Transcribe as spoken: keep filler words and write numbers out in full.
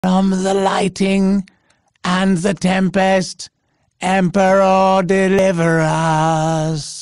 From the lightning and the tempest, Emperor, deliver us.